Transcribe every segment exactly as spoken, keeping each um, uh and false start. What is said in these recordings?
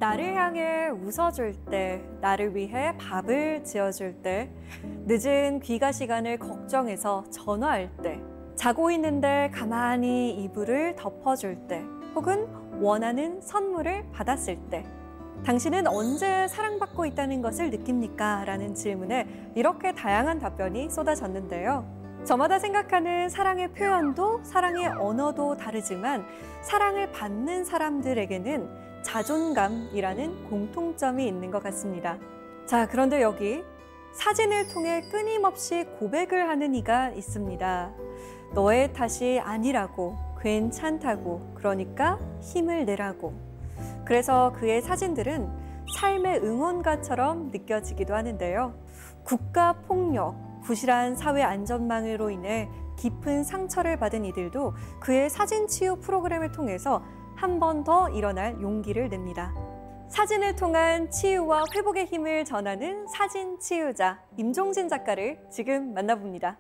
나를 향해 웃어줄 때, 나를 위해 밥을 지어줄 때, 늦은 귀가 시간을 걱정해서 전화할 때, 자고 있는데 가만히 이불을 덮어줄 때, 혹은 원하는 선물을 받았을 때, 당신은 언제 사랑받고 있다는 것을 느낍니까? 라는 질문에 이렇게 다양한 답변이 쏟아졌는데요. 저마다 생각하는 사랑의 표현도 사랑의 언어도 다르지만 사랑을 받는 사람들에게는 자존감이라는 공통점이 있는 것 같습니다. 자, 그런데 여기 사진을 통해 끊임없이 고백을 하는 이가 있습니다. 너의 탓이 아니라고, 괜찮다고, 그러니까 힘을 내라고. 그래서 그의 사진들은 삶의 응원가처럼 느껴지기도 하는데요. 국가폭력, 부실한 사회 안전망으로 인해 깊은 상처를 받은 이들도 그의 사진 치유 프로그램을 통해서 한 번 더 일어날 용기를 냅니다. 사진을 통한 치유와 회복의 힘을 전하는 사진 치유자 임종진 작가를 지금 만나봅니다.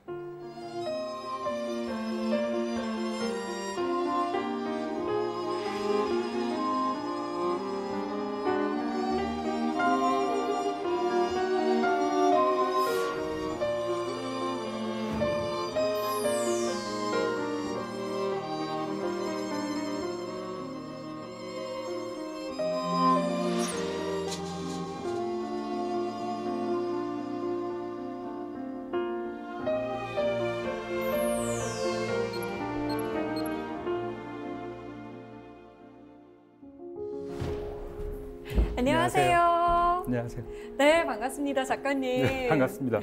안녕하세요. 안녕하세요. 네, 반갑습니다, 작가님. 네, 반갑습니다.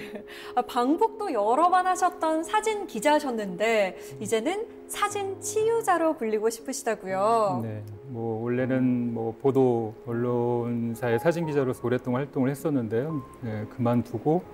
방북도 여러 번 하셨던 사진 기자셨는데 이제는 사진 치유자로 불리고 싶으시다고요. 네, 뭐 원래는 뭐 보도 언론사의 사진 기자로서 오랫동안 활동을 했었는데요. 네, 그만두고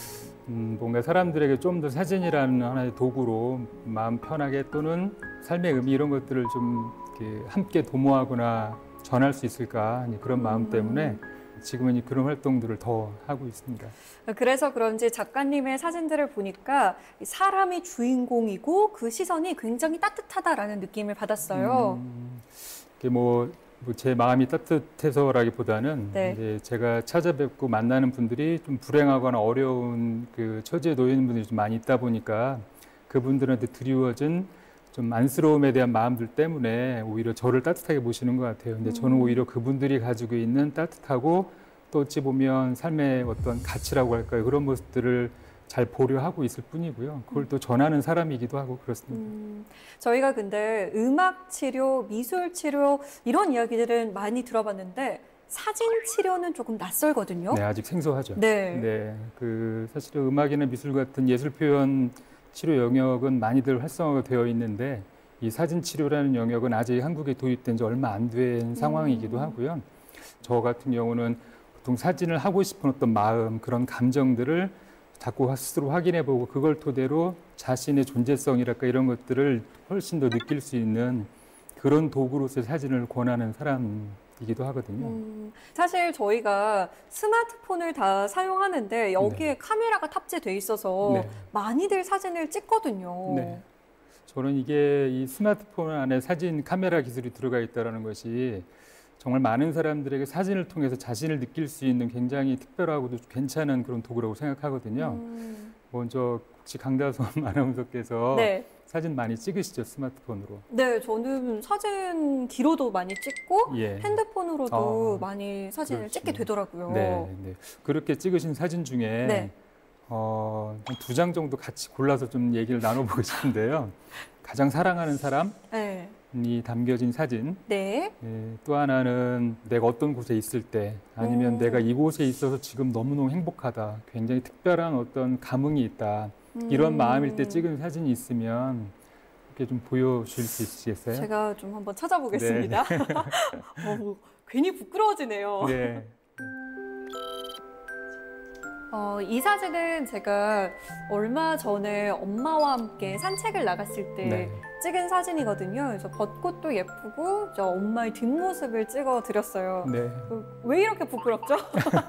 음, 뭔가 사람들에게 좀 더 사진이라는 하나의 도구로 마음 편하게 또는 삶의 의미 이런 것들을 좀 이렇게 함께 도모하거나 전할 수 있을까 그런 마음 때문에 지금은 그런 활동들을 더 하고 있습니다. 그래서 그런지 작가님의 사진들을 보니까 사람이 주인공이고 그 시선이 굉장히 따뜻하다라는 느낌을 받았어요. 음, 이게 뭐 제 마음이 따뜻해서라기보다는 네. 이제 제가 찾아뵙고 만나는 분들이 좀 불행하거나 어려운 그 처지에 놓여 있는 분들이 좀 많이 있다 보니까 그분들한테 드리워진 좀 안쓰러움에 대한 마음들 때문에 오히려 저를 따뜻하게 보시는 것 같아요. 근데 저는 오히려 그분들이 가지고 있는 따뜻하고 또 어찌 보면 삶의 어떤 가치라고 할까요? 그런 모습들을 잘 보려 하고 있을 뿐이고요. 그걸 또 전하는 사람이기도 하고 그렇습니다. 음, 저희가 근데 음악 치료, 미술 치료 이런 이야기들은 많이 들어봤는데 사진 치료는 조금 낯설거든요. 네, 아직 생소하죠. 네. 네, 그 사실 음악이나 미술 같은 예술 표현 치료 영역은 많이들 활성화가 되어 있는데 이 사진 치료라는 영역은 아직 한국에 도입된 지 얼마 안 된 상황이기도 하고요. 저 같은 경우는 보통 사진을 하고 싶은 어떤 마음, 그런 감정들을 자꾸 스스로 확인해보고 그걸 토대로 자신의 존재성이랄까 이런 것들을 훨씬 더 느낄 수 있는 그런 도구로서 사진을 권하는 사람이기도 하거든요. 음, 사실 저희가 스마트폰을 다 사용하는데 여기에 네. 카메라가 탑재돼 있어서 네. 많이들 사진을 찍거든요. 네. 저는 이게 이 스마트폰 안에 사진 카메라 기술이 들어가 있다는 것이 정말 많은 사람들에게 사진을 통해서 자신을 느낄 수 있는 굉장히 특별하고도 괜찮은 그런 도구라고 생각하거든요. 음. 먼저 혹시 강다솜 아나운서께서 네. 사진 많이 찍으시죠, 스마트폰으로? 네, 저는 사진 기로도 많이 찍고 예. 핸드폰으로도 어, 많이 사진을 그렇죠. 찍게 되더라고요. 네, 네. 그렇게 찍으신 사진 중에 네. 어, 두 장 정도 같이 골라서 좀 얘기를 나눠보고 싶은데요. 가장 사랑하는 사람이 네. 담겨진 사진. 네. 네, 또 하나는 내가 어떤 곳에 있을 때 아니면 음. 내가 이곳에 있어서 지금 너무너무 행복하다. 굉장히 특별한 어떤 감흥이 있다. 이런 음. 마음일 때 찍은 사진이 있으면 이렇게 좀 보여주실 수 있으시겠어요? 제가 좀 한번 찾아보겠습니다. 네. 어, 괜히 부끄러워지네요. 네. 어, 이 사진은 제가 얼마 전에 엄마와 함께 산책을 나갔을 때 네. 찍은 사진이거든요. 그래서 벚꽃도 예쁘고 저 엄마의 뒷모습을 찍어 드렸어요. 네. 왜 이렇게 부끄럽죠?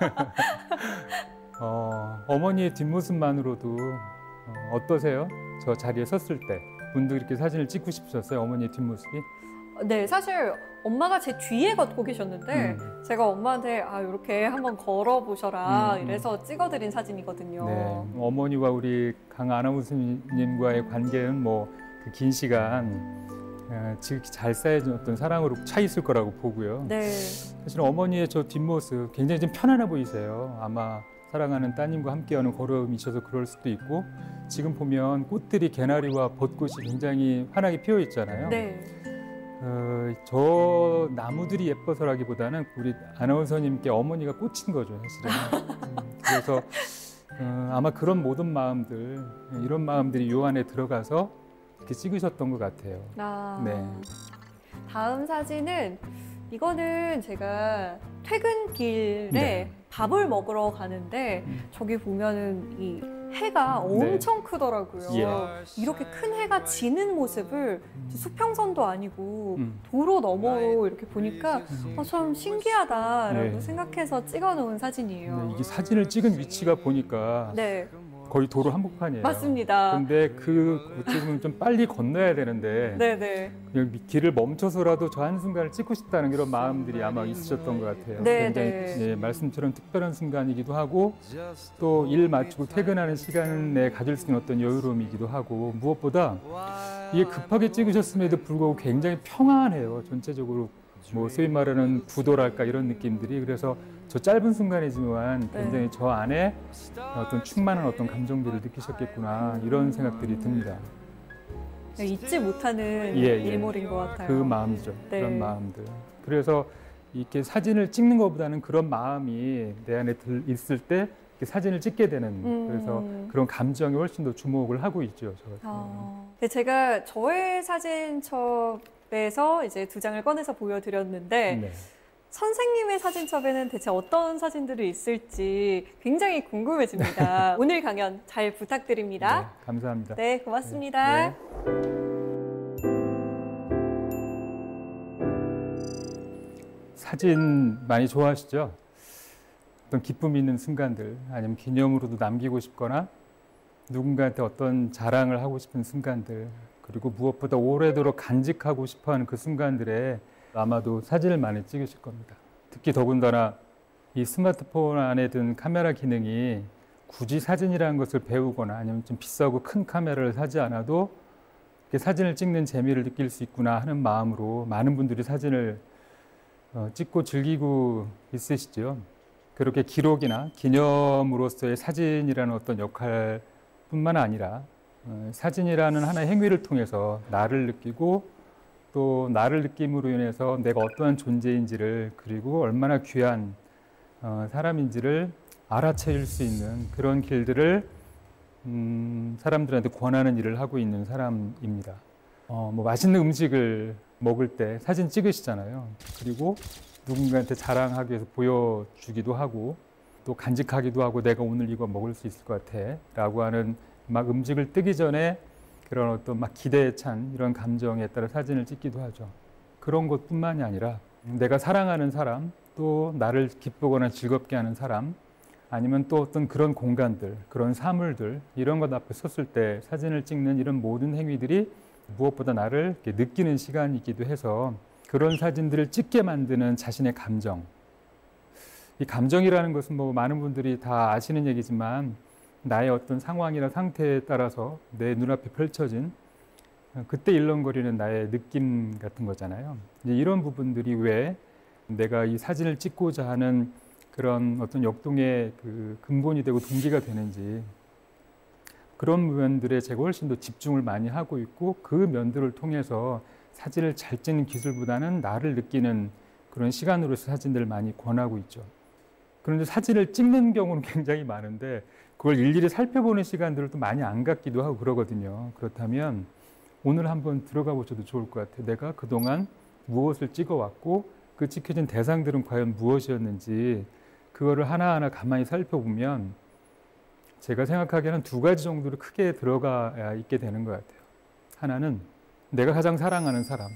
어, 어머니의 뒷모습만으로도 어, 어떠세요? 저 자리에 섰을 때 문득 이렇게 사진을 찍고 싶으셨어요? 어머니의 뒷모습이? 네, 사실 엄마가 제 뒤에 걷고 계셨는데 음. 제가 엄마한테 아 이렇게 한번 걸어보셔라 음, 음. 이래서 찍어드린 사진이거든요. 네, 어머니와 우리 강 아나운서님과의 관계는 뭐 그 긴 시간 어, 지극히 잘 쌓여진 어떤 사랑으로 차 있을 거라고 보고요. 네. 사실 어머니의 저 뒷모습 굉장히 좀 편안해 보이세요. 아마 사랑하는 따님과 함께하는 걸음이셔서 그럴 수도 있고, 지금 보면 꽃들이 개나리와 벚꽃이 굉장히 환하게 피어 있잖아요. 네. 어, 저 나무들이 예뻐서라기보다는 우리 아나운서님께 어머니가 꽂힌 거죠, 사실은. 음, 그래서 어, 아마 그런 모든 마음들, 이런 마음들이 요 안에 들어가서 이렇게 찍으셨던 것 같아요. 아, 네. 다음 사진은 이거는 제가 퇴근길에 네. 밥을 먹으러 가는데 음. 저기 보면은 이 해가 엄청 크더라고요. 예. 이렇게 큰 해가 지는 모습을 수평선도 아니고 음. 도로 너머로 이렇게 보니까 어, 참 신기하다라고 네. 생각해서 찍어놓은 사진이에요. 네, 이게 사진을 찍은 위치가 보니까 네, 거의 도로 한복판이에요. 맞습니다. 근데 그 지금은 좀 빨리 건너야 되는데 네네. 그냥 길을 멈춰서라도 저 한순간을 찍고 싶다는 그런 마음들이 아마 있으셨던 것 같아요. 네, 굉장히 네. 예, 말씀처럼 특별한 순간이기도 하고 또 일 마치고 퇴근하는 시간에 가질 수 있는 어떤 여유로움이기도 하고, 무엇보다 이게 급하게 찍으셨음에도 불구하고 굉장히 평안해요. 전체적으로 뭐 소위 말하는 구도랄까 이런 느낌들이. 그래서 저 짧은 순간이지만 굉장히 네. 저 안에 어떤 충만한 어떤 감정들을 느끼셨겠구나, 이런 생각들이 듭니다. 잊지 못하는 예, 예. 일몰인 것 같아요. 그 마음이죠. 네. 그런 마음들. 그래서 이렇게 사진을 찍는 것보다는 그런 마음이 내 안에 들 있을 때 이렇게 사진을 찍게 되는, 음. 그래서 그런 감정에 훨씬 더 주목을 하고 있죠. 저 같은 경우는. 아, 네, 제가 저의 사진첩에서 이제 두 장을 꺼내서 보여드렸는데 네. 선생님의 사진첩에는 대체 어떤 사진들이 있을지 굉장히 궁금해집니다. 오늘 강연 잘 부탁드립니다. 네, 감사합니다. 네, 고맙습니다. 네. 사진 많이 좋아하시죠? 어떤 기쁨 있는 순간들, 아니면 기념으로도 남기고 싶거나 누군가한테 어떤 자랑을 하고 싶은 순간들, 그리고 무엇보다 오래도록 간직하고 싶어하는 그 순간들에 아마도 사진을 많이 찍으실 겁니다. 특히 더군다나 이 스마트폰 안에 든 카메라 기능이 굳이 사진이라는 것을 배우거나 아니면 좀 비싸고 큰 카메라를 사지 않아도 이렇게 사진을 찍는 재미를 느낄 수 있구나 하는 마음으로 많은 분들이 사진을 어, 찍고 즐기고 있으시죠. 그렇게 기록이나 기념으로서의 사진이라는 어떤 역할뿐만 아니라 어, 사진이라는 하나의 행위를 통해서 나를 느끼고 또 나를 느낌으로 인해서 내가 어떠한 존재인지를, 그리고 얼마나 귀한 어, 사람인지를 알아채릴 수 있는 그런 길들을 음, 사람들한테 권하는 일을 하고 있는 사람입니다. 어, 뭐 맛있는 음식을 먹을 때 사진 찍으시잖아요. 그리고 누군가한테 자랑하기 위해서 보여주기도 하고 또 간직하기도 하고, 내가 오늘 이거 먹을 수 있을 것 같아 라고 하는, 막 음식을 뜨기 전에 그런 어떤 막 기대에 찬 이런 감정에 따라 사진을 찍기도 하죠. 그런 것뿐만이 아니라 내가 사랑하는 사람, 또 나를 기쁘거나 즐겁게 하는 사람, 아니면 또 어떤 그런 공간들, 그런 사물들, 이런 것 앞에 섰을 때 사진을 찍는 이런 모든 행위들이 무엇보다 나를 이렇게 느끼는 시간이기도 해서 그런 사진들을 찍게 만드는 자신의 감정. 이 감정이라는 것은 뭐 많은 분들이 다 아시는 얘기지만 나의 어떤 상황이나 상태에 따라서 내 눈앞에 펼쳐진 그때 일렁거리는 나의 느낌 같은 거잖아요. 이제 이런 부분들이 왜 내가 이 사진을 찍고자 하는 그런 어떤 역동의 그 근본이 되고 동기가 되는지, 그런 면들에 제가 훨씬 더 집중을 많이 하고 있고, 그 면들을 통해서 사진을 잘 찍는 기술보다는 나를 느끼는 그런 시간으로서 사진들을 많이 권하고 있죠. 그런데 사진을 찍는 경우는 굉장히 많은데 그걸 일일이 살펴보는 시간들을 또 많이 안 갖기도 하고 그러거든요. 그렇다면 오늘 한번 들어가 보셔도 좋을 것 같아요. 내가 그동안 무엇을 찍어왔고 그 찍혀진 대상들은 과연 무엇이었는지, 그거를 하나하나 가만히 살펴보면 제가 생각하기에는 두 가지 정도로 크게 들어가 있게 되는 것 같아요. 하나는 내가 가장 사랑하는 사람,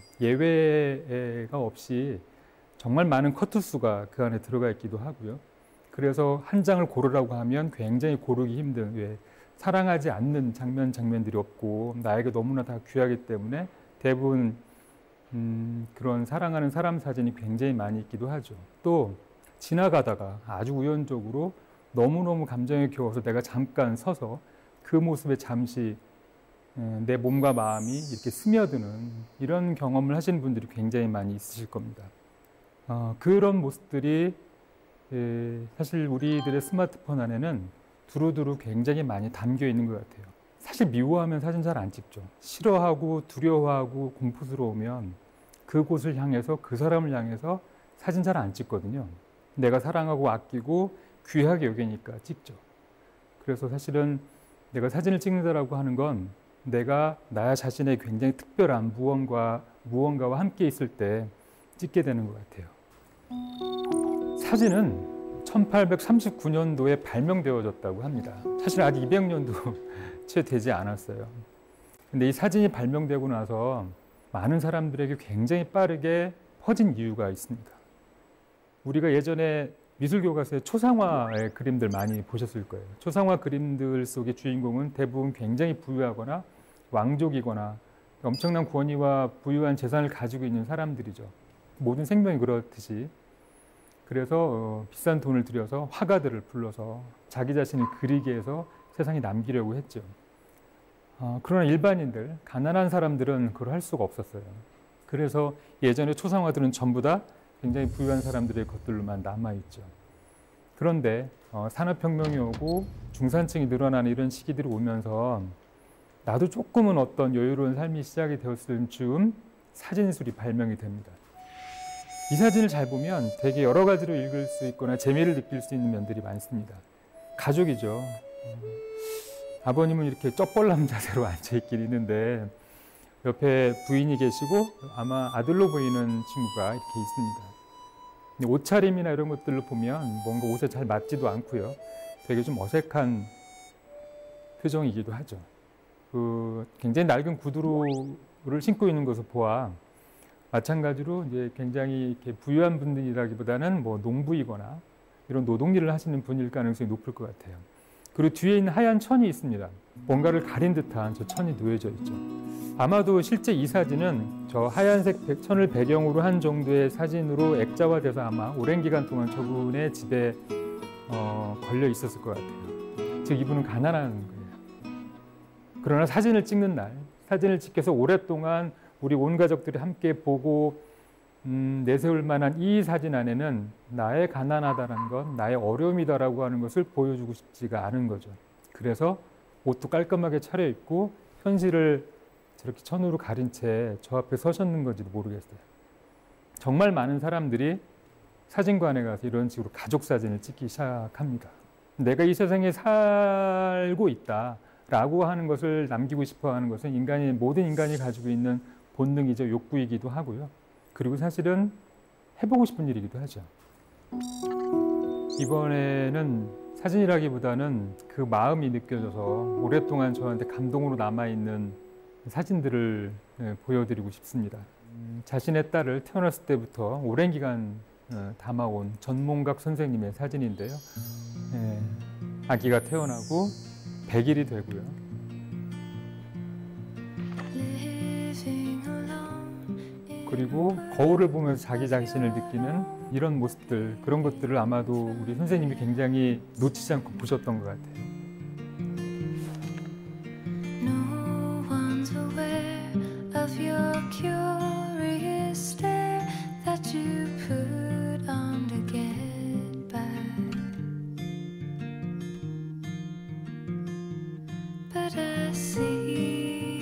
예외가 없이 정말 많은 커트수가 그 안에 들어가 있기도 하고요. 그래서 한 장을 고르라고 하면 굉장히 고르기 힘든, 왜 사랑하지 않는 장면 장면들이 없고 나에게 너무나 다 귀하기 때문에 대부분 음, 그런 사랑하는 사람 사진이 굉장히 많이 있기도 하죠. 또 지나가다가 아주 우연적으로 너무너무 감정에 겨워서 내가 잠깐 서서 그 모습에 잠시 내 몸과 마음이 이렇게 스며드는 이런 경험을 하시는 분들이 굉장히 많이 있으실 겁니다. 어, 그런 모습들이 에, 사실 우리들의 스마트폰 안에는 두루두루 굉장히 많이 담겨 있는 것 같아요. 사실 미워하면 사진 잘 안 찍죠. 싫어하고 두려워하고 공포스러우면 그곳을 향해서 그 사람을 향해서 사진 잘 안 찍거든요. 내가 사랑하고 아끼고 귀하게 여기니까 찍죠. 그래서 사실은 내가 사진을 찍는다라고 하는 건 내가 나 자신의 굉장히 특별한 무언가, 무언가와 함께 있을 때 찍게 되는 것 같아요. 사진은 천팔백삼십구 년도에 발명되어졌다고 합니다. 사실 아직 이백 년도 채 되지 않았어요. 근데 이 사진이 발명되고 나서 많은 사람들에게 굉장히 빠르게 퍼진 이유가 있습니다. 우리가 예전에 미술교과서에 초상화의 그림들 많이 보셨을 거예요. 초상화 그림들 속의 주인공은 대부분 굉장히 부유하거나 왕족이거나 엄청난 권위와 부유한 재산을 가지고 있는 사람들이죠. 모든 생명이 그렇듯이. 그래서 어, 비싼 돈을 들여서 화가들을 불러서 자기 자신을 그리게 해서 세상에 남기려고 했죠. 어, 그러나 일반인들, 가난한 사람들은 그걸 할 수가 없었어요. 그래서 예전에 초상화들은 전부 다 굉장히 부유한 사람들의 것들로만 남아있죠. 그런데 어, 산업혁명이 오고 중산층이 늘어나는 이런 시기들이 오면서 나도 조금은 어떤 여유로운 삶이 시작이 되었을 즈음 사진술이 발명이 됩니다. 이 사진을 잘 보면 되게 여러 가지로 읽을 수 있거나 재미를 느낄 수 있는 면들이 많습니다. 가족이죠. 아버님은 이렇게 쩍벌남 자세로 앉아있긴 있는데 옆에 부인이 계시고 아마 아들로 보이는 친구가 이렇게 있습니다. 근데 옷차림이나 이런 것들을 보면 뭔가 옷에 잘 맞지도 않고요. 되게 좀 어색한 표정이기도 하죠. 그 굉장히 낡은 구두를 신고 있는 것을 보아 마찬가지로 이제 굉장히 이렇게 부유한 분들이라기보다는 뭐 농부이거나 이런 노동일을 하시는 분일 가능성이 높을 것 같아요. 그리고 뒤에 있는 하얀 천이 있습니다. 뭔가를 가린 듯한 저 천이 놓여져 있죠. 아마도 실제 이 사진은 저 하얀색 천을 배경으로 한 정도의 사진으로 액자화돼서 아마 오랜 기간 동안 저분의 집에 어, 걸려 있었을 것 같아요. 즉 이분은 가난한 거예요. 그러나 사진을 찍는 날, 사진을 찍혀서 오랫동안 우리 온 가족들이 함께 보고 음, 내세울 만한 이 사진 안에는 나의 가난하다는 것, 나의 어려움이다라고 하는 것을 보여주고 싶지가 않은 거죠. 그래서 옷도 깔끔하게 차려입고 현실을 저렇게 천으로 가린 채 저 앞에 서셨는 건지도 모르겠어요. 정말 많은 사람들이 사진관에 가서 이런 식으로 가족 사진을 찍기 시작합니다. 내가 이 세상에 살고 있다라고 하는 것을 남기고 싶어 하는 것은 인간이, 모든 인간이 가지고 있는 본능이죠. 욕구이기도 하고요. 그리고 사실은 해보고 싶은 일이기도 하죠. 이번에는 사진이라기보다는 그 마음이 느껴져서 오랫동안 저한테 감동으로 남아있는 사진들을 보여드리고 싶습니다. 자신의 딸을 태어났을 때부터 오랜 기간 담아온 전몽각 선생님의 사진인데요. 아기가 태어나고 백 일이 되고요. 그리고 거울을 보면서 자기 자신을 느끼는 이런 모습들, 그런 것들을 아마도 우리 선생님이 굉장히 놓치지 않고 보셨던 것 같아요. No one's aware of your curious stare that you put on to get back. But I see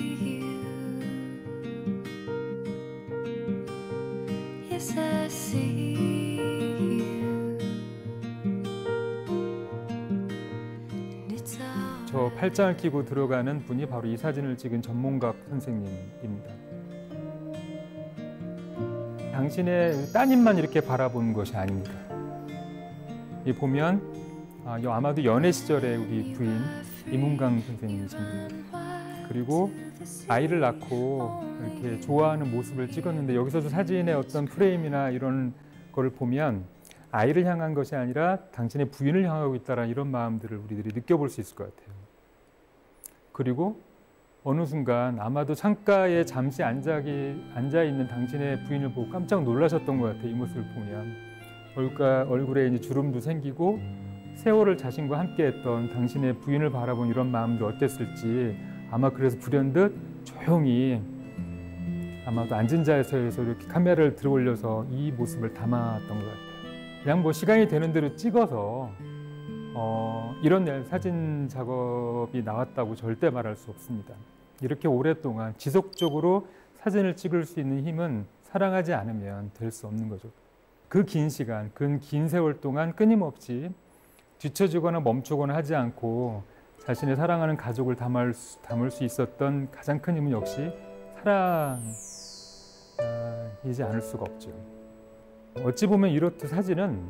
저 팔짱을 끼고 들어가는 분이 바로 이 사진을 찍은 전몽각 선생님입니다. 당신의 따님만 이렇게 바라본 것이 아닙니다. 이 보면 아, 아마도 연애 시절에 우리 부인 이문강 선생님이십니다. 그리고 아이를 낳고 이렇게 좋아하는 모습을 찍었는데 여기서도 사진의 어떤 프레임이나 이런 거를 보면 아이를 향한 것이 아니라 당신의 부인을 향하고 있다는 이런 마음들을 우리들이 느껴볼 수 있을 것 같아요. 그리고 어느 순간 아마도 창가에 잠시 앉아, 앉아 있는 당신의 부인을 보고 깜짝 놀라셨던 것 같아요. 이 모습을 보면 얼굴, 얼굴에 이제 주름도 생기고 세월을 자신과 함께했던 당신의 부인을 바라본 이런 마음도 어땠을지 아마 그래서 불현듯 조용히 아마도 앉은 자에서 이렇게 카메라를 들어 올려서 이 모습을 담았던 것 같아요. 그냥 뭐 시간이 되는 대로 찍어서 어, 이런 사진 작업이 나왔다고 절대 말할 수 없습니다. 이렇게 오랫동안 지속적으로 사진을 찍을 수 있는 힘은 사랑하지 않으면 될 수 없는 거죠. 그 긴 시간, 그 긴 세월 동안 끊임없이 뒤처지거나 멈추거나 하지 않고 자신의 사랑하는 가족을 담을 수, 담을 수 있었던 가장 큰 힘은 역시 사랑이지 않을 수가 없죠. 어찌 보면 이렇듯 사진은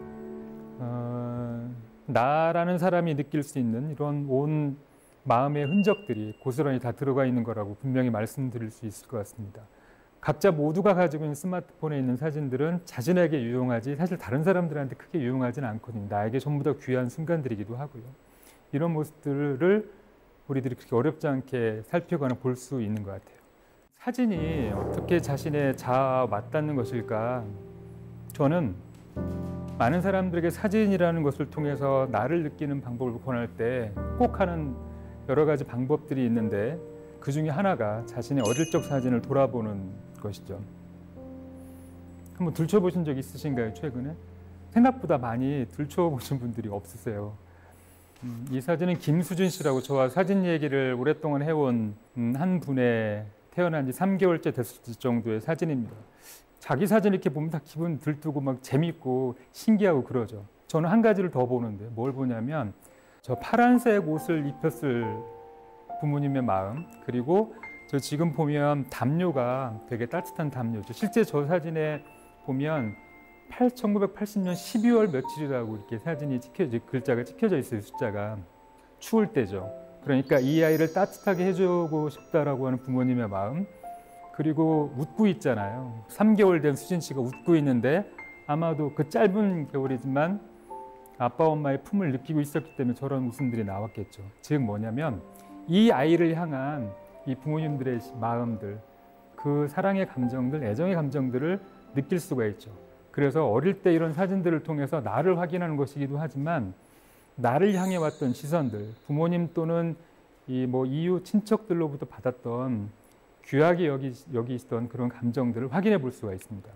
어, 나라는 사람이 느낄 수 있는 이런 온 마음의 흔적들이 고스란히 다 들어가 있는 거라고 분명히 말씀드릴 수 있을 것 같습니다. 각자 모두가 가지고 있는 스마트폰에 있는 사진들은 자신에게 유용하지 사실 다른 사람들한테 크게 유용하지는 않거든요. 나에게 전부 다 귀한 순간들이기도 하고요. 이런 모습들을 우리들이 그렇게 어렵지 않게 살피거나 볼 수 있는 것 같아요. 사진이 어떻게 자신의 자아와 맞닿는 것일까? 저는 많은 사람들에게 사진이라는 것을 통해서 나를 느끼는 방법을 권할 때 꼭 하는 여러 가지 방법들이 있는데 그 중에 하나가 자신의 어릴 적 사진을 돌아보는 것이죠. 한번 들춰보신 적 있으신가요, 최근에? 생각보다 많이 들춰보신 분들이 없으세요. 음, 이 사진은 김수진 씨라고 저와 사진 얘기를 오랫동안 해온 음, 한 분의 태어난 지 삼 개월째 됐을 정도의 사진입니다. 자기 사진 이렇게 보면 다 기분 들뜨고 막 재밌고 신기하고 그러죠. 저는 한 가지를 더 보는데 뭘 보냐면 저 파란색 옷을 입혔을 부모님의 마음, 그리고 저 지금 보면 담요가 되게 따뜻한 담요죠. 실제 저 사진에 보면 천구백팔십 년 십이월 며칠이라고 이렇게 사진이 찍혀져, 글자가 찍혀져 있어요. 숫자가. 추울 때죠. 그러니까 이 아이를 따뜻하게 해주고 싶다라고 하는 부모님의 마음, 그리고 웃고 있잖아요. 삼 개월 된 수진 씨가 웃고 있는데 아마도 그 짧은 겨울이지만 아빠 엄마의 품을 느끼고 있었기 때문에 저런 웃음들이 나왔겠죠. 즉 뭐냐면 이 아이를 향한 이 부모님들의 마음들, 그 사랑의 감정들, 애정의 감정들을 느낄 수가 있죠. 그래서 어릴 때 이런 사진들을 통해서 나를 확인하는 것이기도 하지만 나를 향해 왔던 시선들, 부모님 또는 이 뭐 이웃 친척들로부터 받았던 귀하게 여기, 여기 있던 그런 감정들을 확인해 볼 수가 있습니다.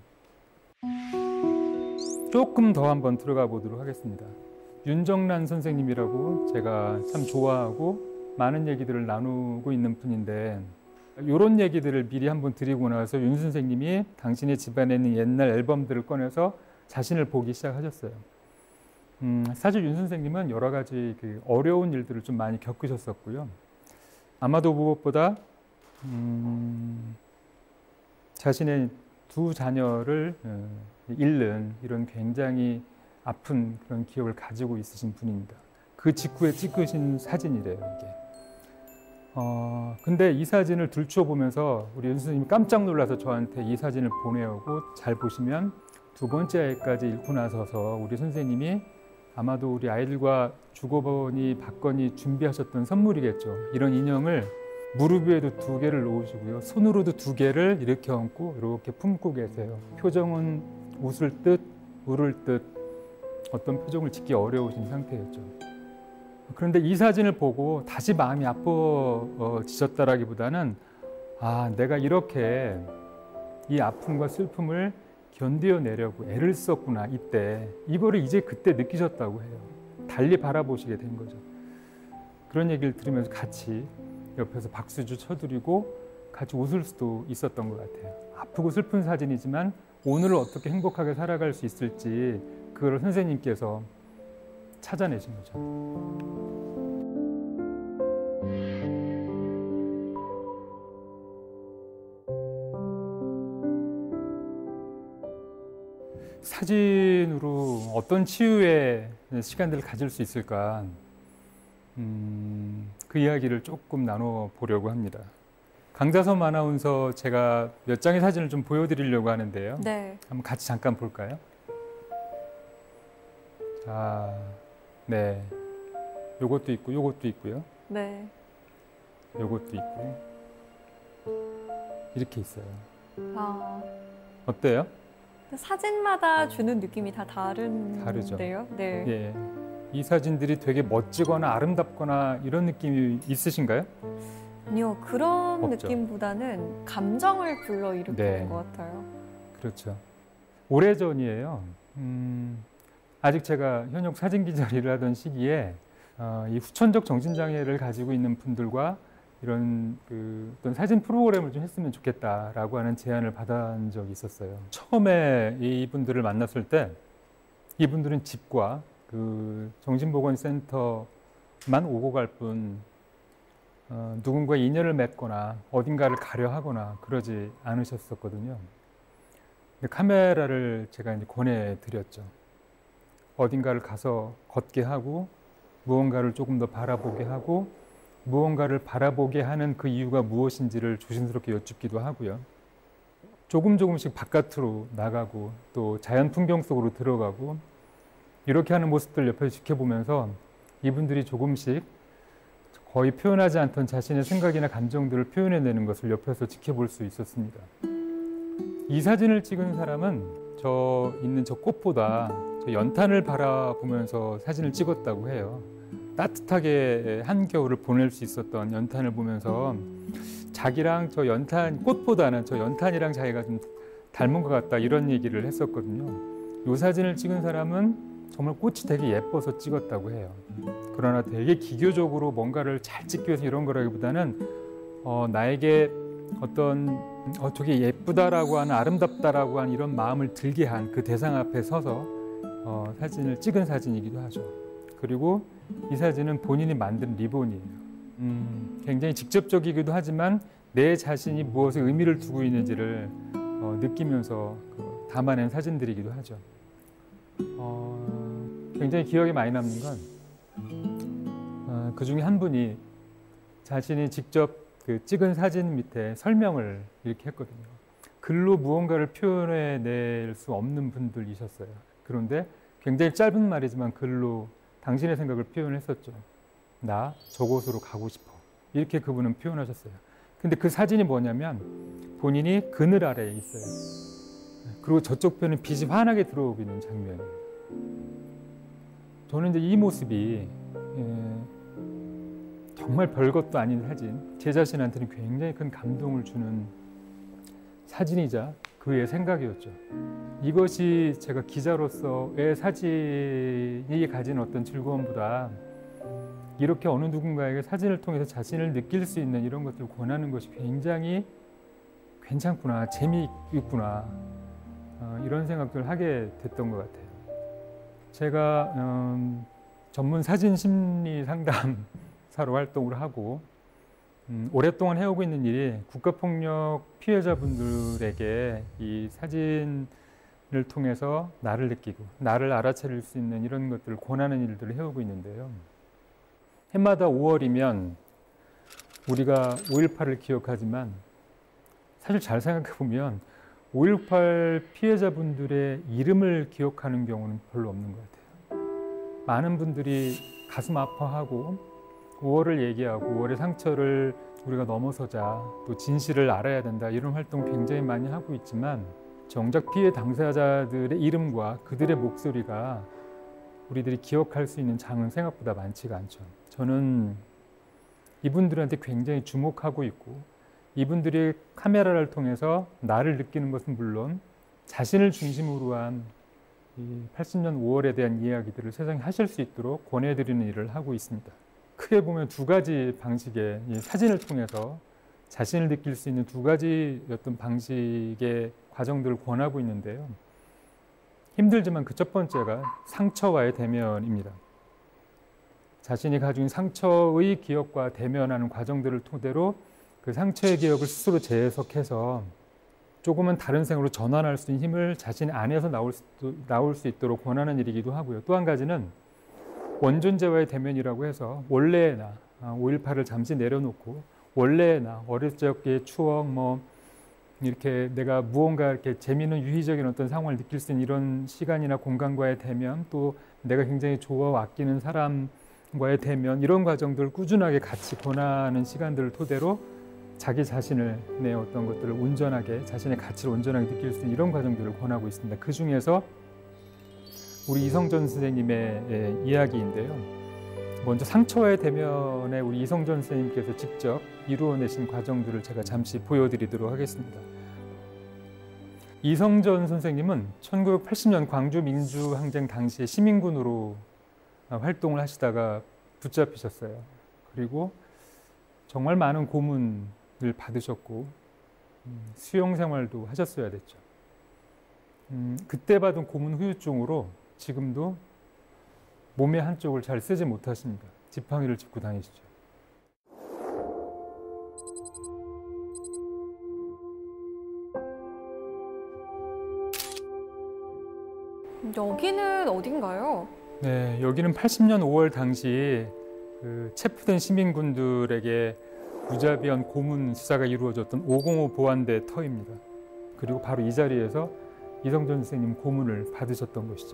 조금 더 한번 들어가 보도록 하겠습니다. 윤정란 선생님이라고 제가 참 좋아하고 많은 얘기들을 나누고 있는 분인데 이런 얘기들을 미리 한번 드리고 나서 윤 선생님이 당신의 집안에 있는 옛날 앨범들을 꺼내서 자신을 보기 시작하셨어요. 음, 사실 윤 선생님은 여러 가지 그 어려운 일들을 좀 많이 겪으셨었고요. 아마도 무엇보다 음, 자신의 두 자녀를 어, 잃는 이런 굉장히 아픈 그런 기억을 가지고 있으신 분입니다. 그 직후에 찍으신 사진이래요, 이게. 어, 근데 이 사진을 들춰보면서 우리 윤 선생님이 깜짝 놀라서 저한테 이 사진을 보내오고 잘 보시면 두 번째 아이까지 잃고 나서서 우리 선생님이 아마도 우리 아이들과 주거버니 받거니 준비하셨던 선물이겠죠. 이런 인형을 무릎 위에도 두 개를 놓으시고요. 손으로도 두 개를 이렇게 얹고 이렇게 품고 계세요. 표정은 웃을 듯 울을 듯 어떤 표정을 짓기 어려우신 상태였죠. 그런데 이 사진을 보고 다시 마음이 아파지셨다라기보다는 아, 내가 이렇게 이 아픔과 슬픔을 견뎌내려고 애를 썼구나. 이때 이거를 이제 그때 느끼셨다고 해요. 달리 바라보시게 된 거죠. 그런 얘기를 들으면서 같이 옆에서 박수주 쳐드리고 같이 웃을 수도 있었던 것 같아요. 아프고 슬픈 사진이지만 오늘을 어떻게 행복하게 살아갈 수 있을지 그걸 선생님께서 찾아내신 거죠. 사진으로 어떤 치유의 시간들을 가질 수 있을까? 음, 그 이야기를 조금 나눠보려고 합니다. 강자섬 아나운서 제가 몇 장의 사진을 좀 보여드리려고 하는데요. 네. 한번 같이 잠깐 볼까요? 자, 네. 요것도 있고 요것도 있고요. 네. 요것도 있고 이렇게 있어요. 아, 어때요? 사진마다 주는 느낌이 다 다른데요? 다르죠. 네. 예. 이 사진들이 되게 멋지거나 아름답거나 이런 느낌이 있으신가요? 아니요, 그런 없죠. 느낌보다는 감정을 불러일으키는 네. 것 같아요. 그렇죠. 오래전이에요. 음, 아직 제가 현역 사진 기자를 일을 하던 시기에 어, 이 후천적 정신장애를 가지고 있는 분들과 이런 그 어떤 사진 프로그램을 좀 했으면 좋겠다라고 하는 제안을 받은 적이 있었어요. 처음에 이분들을 만났을 때 이분들은 집과 그 정신보건센터만 오고 갈 뿐 어, 누군가 인연을 맺거나 어딘가를 가려 하거나 그러지 않으셨었거든요. 근데 카메라를 제가 이제 권해드렸죠. 어딘가를 가서 걷게 하고 무언가를 조금 더 바라보게 하고 무언가를 바라보게 하는 그 이유가 무엇인지를 조심스럽게 여쭙기도 하고요. 조금 조금씩 바깥으로 나가고 또 자연 풍경 속으로 들어가고 이렇게 하는 모습들 옆에서 지켜보면서 이분들이 조금씩 거의 표현하지 않던 자신의 생각이나 감정들을 표현해내는 것을 옆에서 지켜볼 수 있었습니다. 이 사진을 찍은 사람은 저 있는 저 꽃보다 저 연탄을 바라보면서 사진을 찍었다고 해요. 따뜻하게 한겨울을 보낼 수 있었던 연탄을 보면서 자기랑 저 연탄, 꽃보다는 저 연탄이랑 자기가 좀 닮은 것 같다 이런 얘기를 했었거든요. 이 사진을 찍은 사람은 정말 꽃이 되게 예뻐서 찍었다고 해요. 그러나 되게 기교적으로 뭔가를 잘 찍기 위해서 이런 거라기보다는 어, 나에게 어떤 어, 되게 예쁘다라고 하는 아름답다라고 하는 이런 마음을 들게 한 그 대상 앞에 서서 어, 사진을 찍은 사진이기도 하죠. 그리고 이 사진은 본인이 만든 리본이에요. 음, 굉장히 직접적이기도 하지만 내 자신이 무엇에 의미를 두고 있는지를 어, 느끼면서 그, 담아낸 사진들이기도 하죠. 어, 굉장히 기억에 많이 남는 건 어, 그 중에 한 분이 자신이 직접 그 찍은 사진 밑에 설명을 이렇게 했거든요. 글로 무언가를 표현해낼 수 없는 분들이셨어요. 그런데 굉장히 짧은 말이지만 글로 당신의 생각을 표현했었죠. 나 저곳으로 가고 싶어. 이렇게 그분은 표현하셨어요. 근데 그 사진이 뭐냐면 본인이 그늘 아래에 있어요. 그리고 저쪽 편은 빛이 환하게 들어오고 있는 장면이에요. 저는 이제 이 모습이 예, 정말 별것도 아닌 사진, 제 자신한테는 굉장히 큰 감동을 주는 사진이자 그의 생각이었죠. 이것이 제가 기자로서의 사진이 가진 어떤 즐거움보다 이렇게 어느 누군가에게 사진을 통해서 자신을 느낄 수 있는 이런 것들을 권하는 것이 굉장히 괜찮구나, 재미있구나 어, 이런 생각들을 하게 됐던 것 같아요. 제가 음, 전문 사진 심리 상담사로 활동을 하고 음, 오랫동안 해오고 있는 일이 국가폭력 피해자분들에게 이 사진을 통해서 나를 느끼고 나를 알아차릴 수 있는 이런 것들을 권하는 일들을 해오고 있는데요. 해마다 오월이면 우리가 오일팔을 기억하지만 사실 잘 생각해 보면 오일팔 피해자분들의 이름을 기억하는 경우는 별로 없는 것 같아요. 많은 분들이 가슴 아파하고 오월을 얘기하고 오월의 상처를 우리가 넘어서자 또 진실을 알아야 된다 이런 활동 굉장히 많이 하고 있지만 정작 피해 당사자들의 이름과 그들의 목소리가 우리들이 기억할 수 있는 장은 생각보다 많지가 않죠. 저는 이분들한테 굉장히 주목하고 있고 이분들이 카메라를 통해서 나를 느끼는 것은 물론 자신을 중심으로 한 팔십 년 오월에 대한 이야기들을 세상에 하실 수 있도록 권해드리는 일을 하고 있습니다. 크게 보면 두 가지 방식의 이 사진을 통해서 자신을 느낄 수 있는 두 가지 어떤 방식의 과정들을 권하고 있는데요. 힘들지만 그 첫 번째가 상처와의 대면입니다. 자신이 가지고 있는 상처의 기억과 대면하는 과정들을 토대로 그 상처의 기억을 스스로 재해석해서 조금은 다른 생으로 전환할 수 있는 힘을 자신 안에서 나올 수, 나올 수 있도록 권하는 일이기도 하고요. 또 한 가지는 원존재와의 대면이라고 해서 원래의 나, 오일팔을 잠시 내려놓고 원래의 나, 어릴 적의 추억, 뭐 이렇게 내가 무언가 이렇게 재미있는 유희적인 어떤 상황을 느낄 수 있는 이런 시간이나 공간과의 대면, 또 내가 굉장히 좋아하고 아끼는 사람의 과의 대면 이런 과정들을 꾸준하게 같이 권하는 시간들을 토대로 자기 자신을 내 어떤 것들을 온전하게 자신의 가치를 온전하게 느낄 수 있는 이런 과정들을 권하고 있습니다. 그 중에서 우리 이성전 선생님의 이야기인데요. 먼저 상처와의 대면에 우리 이성전 선생님께서 직접 이루어내신 과정들을 제가 잠시 보여드리도록 하겠습니다. 이성전 선생님은 천구백팔십 년 광주 민주항쟁 당시에 시민군으로 활동을 하시다가 붙잡히셨어요. 그리고 정말 많은 고문을 받으셨고 수용 생활도 하셨어야 됐죠. 음, 그때 받은 고문 후유증으로 지금도 몸의 한쪽을 잘 쓰지 못하십니다. 지팡이를 짚고 다니시죠. 여기는 어딘가요? 네, 여기는 팔십 년 오월 당시 그 체포된 시민군들에게 무자비한 고문 수사가 이루어졌던 오공오 보안대 터입니다. 그리고 바로 이 자리에서 이성전 선생님 고문을 받으셨던 것이죠.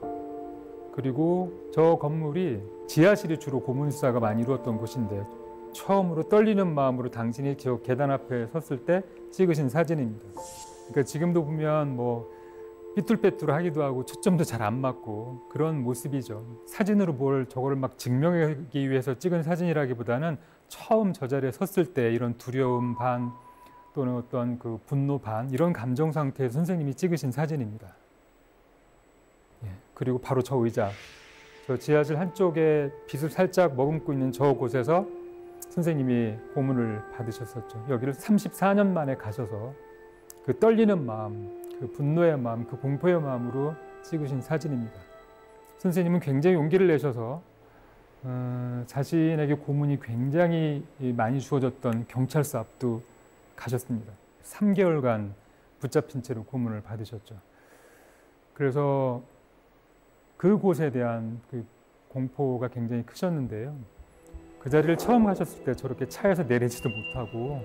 그리고 저 건물이 지하실이 주로 고문 수사가 많이 이루어졌던 곳인데 처음으로 떨리는 마음으로 당신이 저 계단 앞에 섰을 때 찍으신 사진입니다. 그러니까 지금도 보면 뭐 삐뚤빼뚤하기도 하고 초점도 잘 안 맞고 그런 모습이죠. 사진으로 뭘 저거를 막 증명하기 위해서 찍은 사진이라기보다는 처음 저 자리에 섰을 때 이런 두려움 반 또는 어떤 그 분노 반 이런 감정 상태에서 선생님이 찍으신 사진입니다. 예, 그리고 바로 저 의자, 저 지하실 한쪽에 빛을 살짝 머금고 있는 저 곳에서 선생님이 고문을 받으셨었죠. 여기를 삼십사 년 만에 가셔서 그 떨리는 마음, 그 분노의 마음, 그 공포의 마음으로 찍으신 사진입니다. 선생님은 굉장히 용기를 내셔서 어, 자신에게 고문이 굉장히 많이 주어졌던 경찰서 앞도 가셨습니다. 삼 개월간 붙잡힌 채로 고문을 받으셨죠. 그래서 그곳에 대한 그 공포가 굉장히 크셨는데요. 그 자리를 처음 가셨을 때 저렇게 차에서 내리지도 못하고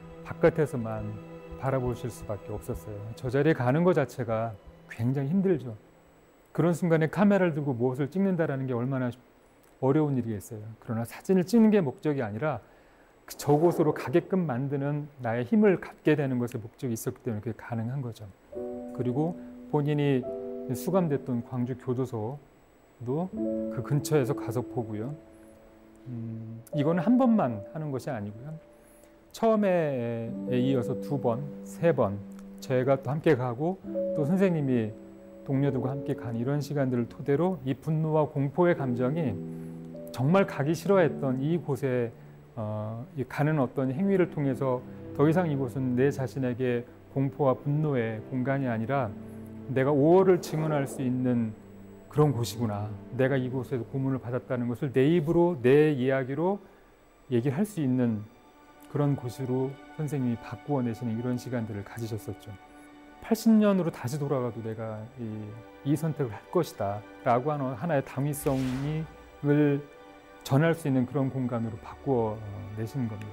바깥에서만 바라보실 수밖에 없었어요. 저 자리에 가는 것 자체가 굉장히 힘들죠. 그런 순간에 카메라를 들고 무엇을 찍는다는 게 얼마나 어려운 일이겠어요. 그러나 사진을 찍는 게 목적이 아니라 저곳으로 가게끔 만드는 나의 힘을 갖게 되는 것에 목적이 있었기 때문에 그게 가능한 거죠. 그리고 본인이 수감됐던 광주 교도소도 그 근처에서 가서 보고요. 음, 이거는 한 번만 하는 것이 아니고요. 처음에 이어서 두 번, 세 번 제가 또 함께 가고 또 선생님이 동료들과 함께 간 이런 시간들을 토대로 이 분노와 공포의 감정이 정말 가기 싫어했던 이곳에 어, 가는 어떤 행위를 통해서 더 이상 이곳은 내 자신에게 공포와 분노의 공간이 아니라 내가 오월을 증언할 수 있는 그런 곳이구나. 내가 이곳에서 고문을 받았다는 것을 내 입으로 내 이야기로 얘기를 할 수 있는 그런 곳으로 선생님이 바꾸어 내시는 이런 시간들을 가지셨었죠. 팔십 년으로 다시 돌아가도 내가 이, 이 선택을 할 것이다 라고 하는 하나의 당위성을 전할 수 있는 그런 공간으로 바꾸어 내시는 겁니다.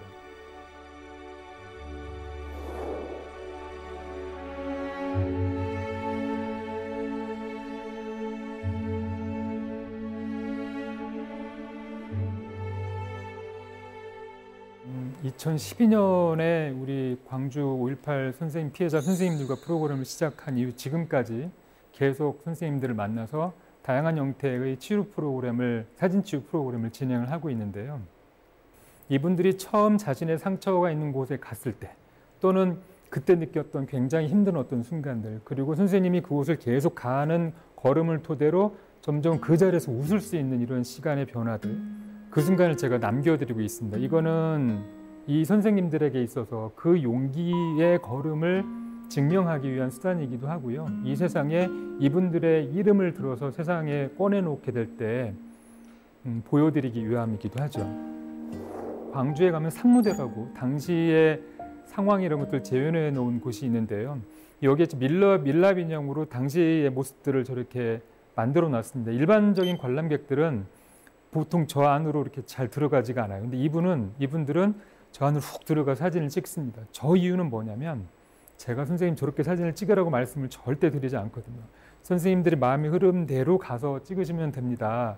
이천십이 년에 우리 광주 오일팔 선생님 피해자 선생님들과 프로그램을 시작한 이후 지금까지 계속 선생님들을 만나서 다양한 형태의 치유 프로그램을, 사진 치유 프로그램을 진행을 하고 있는데요. 이분들이 처음 자신의 상처가 있는 곳에 갔을 때 또는 그때 느꼈던 굉장히 힘든 어떤 순간들, 그리고 선생님이 그곳을 계속 가는 걸음을 토대로 점점 그 자리에서 웃을 수 있는 이런 시간의 변화들, 그 순간을 제가 남겨드리고 있습니다. 이거는 이 선생님들에게 있어서 그 용기의 걸음을 증명하기 위한 수단이기도 하고요. 이 세상에 이분들의 이름을 들어서 세상에 꺼내놓게 될 때 음, 보여드리기 위함이기도 하죠. 광주에 가면 상무대라고 당시의 상황 이런 것들 재현해 놓은 곳이 있는데요. 여기에 밀랍, 밀랍 인형으로 당시의 모습들을 저렇게 만들어 놨습니다. 일반적인 관람객들은 보통 저 안으로 이렇게 잘 들어가지가 않아요. 근데 이분은, 이분들은 저 안으로 훅 들어가 사진을 찍습니다. 저 이유는 뭐냐면 제가 선생님 저렇게 사진을 찍으라고 말씀을 절대 드리지 않거든요. 선생님들의 마음의 흐름대로 가서 찍으시면 됩니다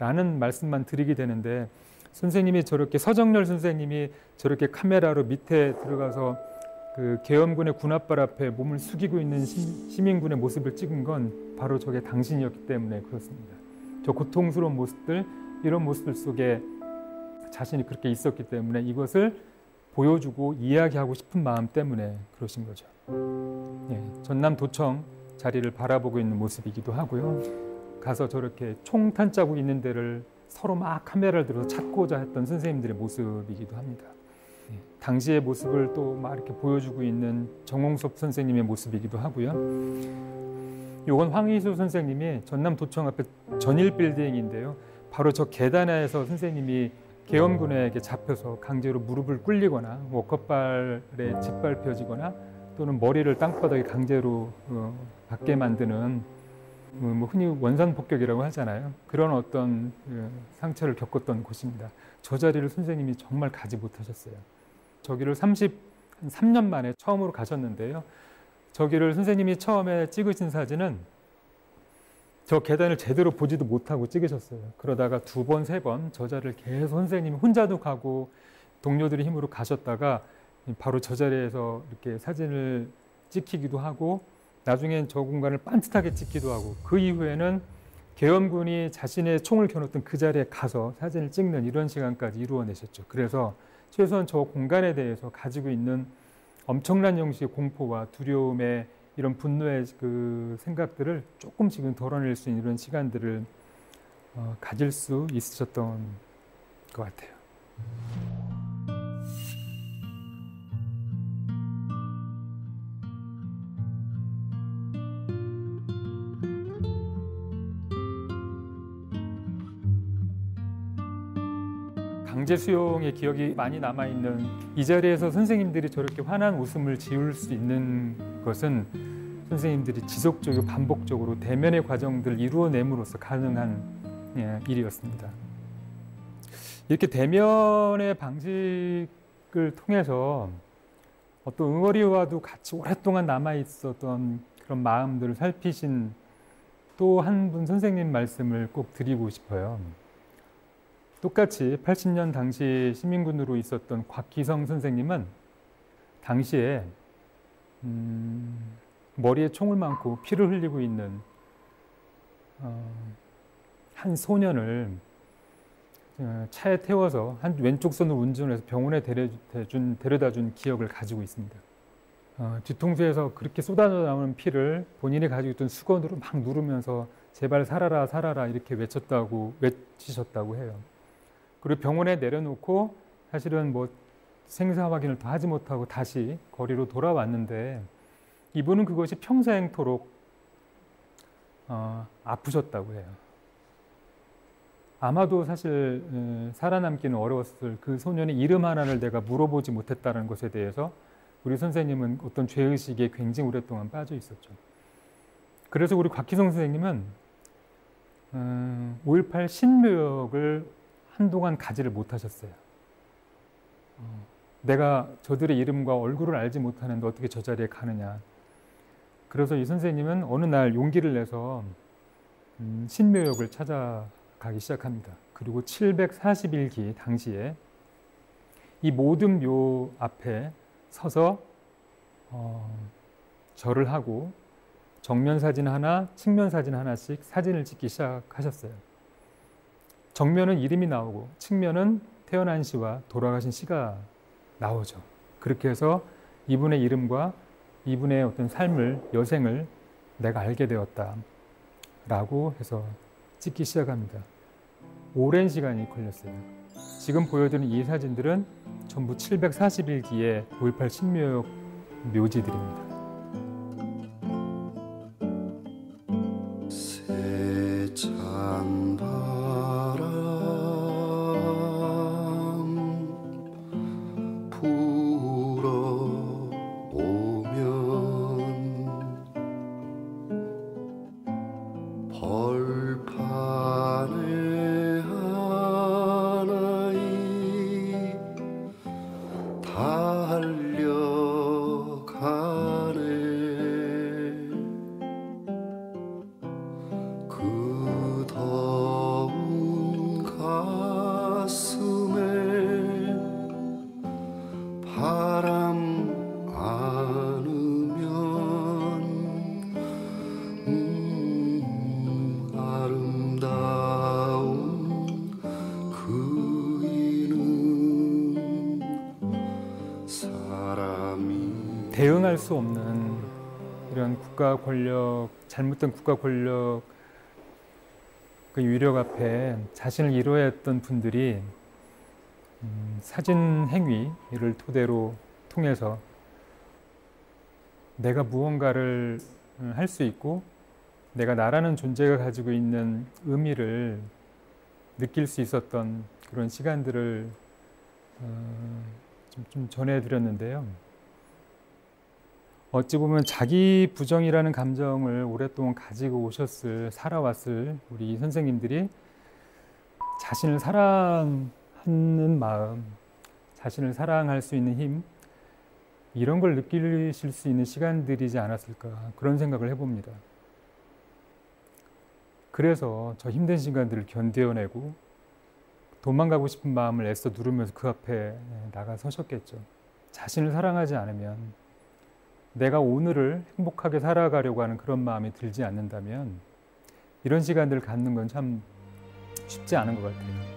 라는 말씀만 드리게 되는데, 선생님이 저렇게 서정렬 선생님이 저렇게 카메라로 밑에 들어가서 그 계엄군의 군합발 앞에 몸을 숙이고 있는 시민군의 모습을 찍은 건 바로 저게 당신이었기 때문에 그렇습니다. 저 고통스러운 모습들, 이런 모습들 속에 자신이 그렇게 있었기 때문에 이것을 보여주고 이야기하고 싶은 마음 때문에 그러신 거죠. 예, 전남도청 자리를 바라보고 있는 모습이기도 하고요. 가서 저렇게 총 탄자국 있는 데를 서로 막 카메라를 들어서 찾고자 했던 선생님들의 모습이기도 합니다. 예, 당시의 모습을 또 막 이렇게 보여주고 있는 정홍섭 선생님의 모습이기도 하고요. 요건 황희수 선생님이 전남도청 앞에 전일 빌딩인데요. 바로 저 계단에서 선생님이 계엄군에게 잡혀서 강제로 무릎을 꿇리거나 워커발에 짓밟혀지거나 또는 머리를 땅바닥에 강제로 어, 받게 만드는 어, 뭐 흔히 원산폭격이라고 하잖아요. 그런 어떤 어, 상처를 겪었던 곳입니다. 저 자리를 선생님이 정말 가지 못하셨어요. 저기를 삼십삼 년 만에 처음으로 가셨는데요. 저기를 선생님이 처음에 찍으신 사진은 저 계단을 제대로 보지도 못하고 찍으셨어요. 그러다가 두 번, 세 번 저 자리를 계속 선생님이 혼자도 가고 동료들의 힘으로 가셨다가 바로 저 자리에서 이렇게 사진을 찍히기도 하고 나중엔 저 공간을 빤듯하게 찍기도 하고 그 이후에는 계엄군이 자신의 총을 겨눴던 그 자리에 가서 사진을 찍는 이런 시간까지 이루어내셨죠. 그래서 최소한 저 공간에 대해서 가지고 있는 엄청난 형식의 공포와 두려움의 이런 분노의 그 생각들을 조금씩은 덜어낼 수 있는 이런 시간들을 어, 가질 수 있으셨던 것 같아요. 강제 수용의 기억이 많이 남아있는 이 자리에서 선생님들이 저렇게 환한 웃음을 지을 수 있는 것은 선생님들이 지속적으로 반복적으로 대면의 과정들을 이루어냄으로써 가능한 예, 일이었습니다. 이렇게 대면의 방식을 통해서 어떤 응어리와도 같이 오랫동안 남아있었던 그런 마음들을 살피신 또 한 분 선생님 말씀을 꼭 드리고 싶어요. 똑같이 팔십 년 당시 시민군으로 있었던 곽기성 선생님은 당시에 음, 머리에 총을 맞고 피를 흘리고 있는 어, 한 소년을 차에 태워서 한 왼쪽 손으로 운전해서 병원에 데려준, 데려다준 기억을 가지고 있습니다. 어, 뒤통수에서 그렇게 쏟아져 나오는 피를 본인이 가지고 있던 수건으로 막 누르면서 제발 살아라 살아라 이렇게 외쳤다고 외치셨다고 해요. 그리고 병원에 내려놓고 사실은 뭐 생사 확인을 더 하지 못하고 다시 거리로 돌아왔는데 이분은 그것이 평생토록 어, 아프셨다고 해요. 아마도 사실 에, 살아남기는 어려웠을 그 소년의 이름 하나를 내가 물어보지 못했다는 것에 대해서 우리 선생님은 어떤 죄의식에 굉장히 오랫동안 빠져 있었죠. 그래서 우리 곽기성 선생님은 음, 오일팔 신묘역을 한동안 가지를 못하셨어요. 어, 내가 저들의 이름과 얼굴을 알지 못하는데 어떻게 저 자리에 가느냐. 그래서 이 선생님은 어느 날 용기를 내서 음, 신묘역을 찾아가기 시작합니다. 그리고 칠백사십일 기 당시에 이 모든 묘 앞에 서서 어, 절을 하고 정면 사진 하나, 측면 사진 하나씩 사진을 찍기 시작하셨어요. 정면은 이름이 나오고 측면은 태어난 시와 돌아가신 시가 나오죠. 그렇게 해서 이분의 이름과 이분의 어떤 삶을, 여생을 내가 알게 되었다 라고 해서 찍기 시작합니다. 오랜 시간이 걸렸어요. 지금 보여드리는 이 사진들은 전부 칠백사십일 기의 오일팔 신묘역 묘지들입니다. 달려가 대응할 수 없는 이런 국가 권력, 잘못된 국가 권력 그 위력 앞에 자신을 이뤄야 했던 분들이 음, 사진 행위를 토대로 통해서 내가 무언가를 할 수 있고 내가 나라는 존재가 가지고 있는 의미를 느낄 수 있었던 그런 시간들을 어, 좀, 좀 전해드렸는데요. 어찌 보면 자기 부정이라는 감정을 오랫동안 가지고 오셨을, 살아왔을 우리 선생님들이 자신을 사랑하는 마음, 자신을 사랑할 수 있는 힘, 이런 걸 느끼실 수 있는 시간들이지 않았을까, 그런 생각을 해봅니다. 그래서 저 힘든 시간들을 견뎌내고 도망가고 싶은 마음을 애써 누르면서 그 앞에 나가 서셨겠죠. 자신을 사랑하지 않으면, 내가 오늘을 행복하게 살아가려고 하는 그런 마음이 들지 않는다면 이런 시간들을 갖는 건 참 쉽지 않은 것 같아요.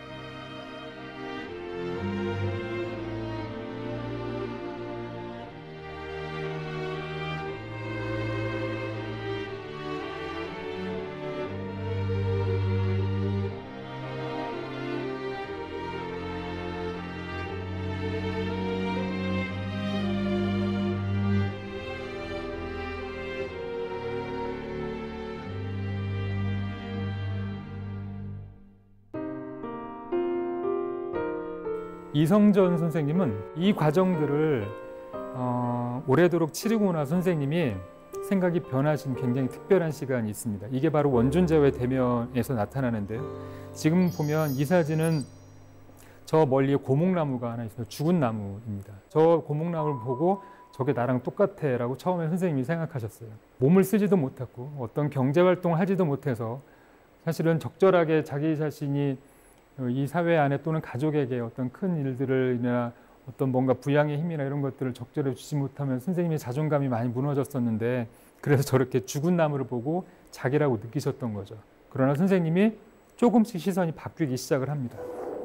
이성전 선생님은 이 과정들을 어, 오래도록 치르고 나 선생님이 생각이 변하신 굉장히 특별한 시간이 있습니다. 이게 바로 원존재화의 대면에서 나타나는데요. 지금 보면 이 사진은 저 멀리에 고목나무가 하나 있어요. 죽은 나무입니다. 저 고목나무를 보고 저게 나랑 똑같아 라고 처음에 선생님이 생각하셨어요. 몸을 쓰지도 못했고 어떤 경제활동을 하지도 못해서 사실은 적절하게 자기 자신이 이 사회 안에 또는 가족에게 어떤 큰 일들이나 어떤 뭔가 부양의 힘이나 이런 것들을 적절히 주지 못하면 선생님의 자존감이 많이 무너졌었는데, 그래서 저렇게 죽은 나무를 보고 자기라고 느끼셨던 거죠. 그러나 선생님이 조금씩 시선이 바뀌기 시작을 합니다.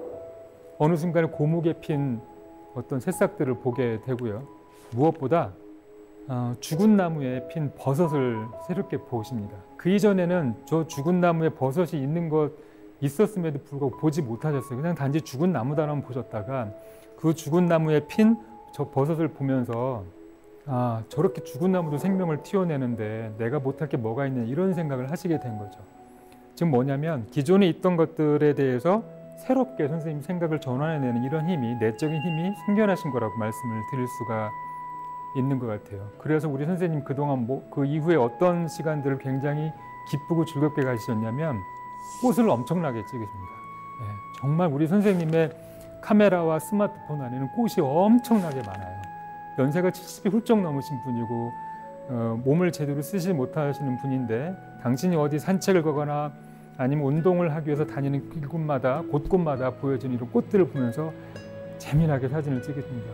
어느 순간에 고목에 핀 어떤 새싹들을 보게 되고요. 무엇보다 어, 죽은 나무에 핀 버섯을 새롭게 보십니다. 그 이전에는 저 죽은 나무에 버섯이 있는 것 있었음에도 불구하고 보지 못하셨어요. 그냥 단지 죽은 나무다라만 보셨다가 그 죽은 나무에 핀 저 버섯을 보면서 아, 저렇게 죽은 나무도 생명을 튀어내는데 내가 못할 게 뭐가 있냐, 이런 생각을 하시게 된 거죠. 지금 뭐냐면 기존에 있던 것들에 대해서 새롭게 선생님 생각을 전환해내는 이런 힘이, 내적인 힘이 생겨나신 거라고 말씀을 드릴 수가 있는 것 같아요. 그래서 우리 선생님 그동안 뭐, 그 이후에 어떤 시간들을 굉장히 기쁘고 즐겁게 가지셨냐면 꽃을 엄청나게 찍으십니다. 네, 정말 우리 선생님의 카메라와 스마트폰 안에는 꽃이 엄청나게 많아요. 연세가 칠십이 훌쩍 넘으신 분이고 어, 몸을 제대로 쓰지 못하시는 분인데 당신이 어디 산책을 가거나 아니면 운동을 하기 위해서 다니는 길곳마다 곳곳마다 보여지는 이런 꽃들을 보면서 재미나게 사진을 찍으십니다.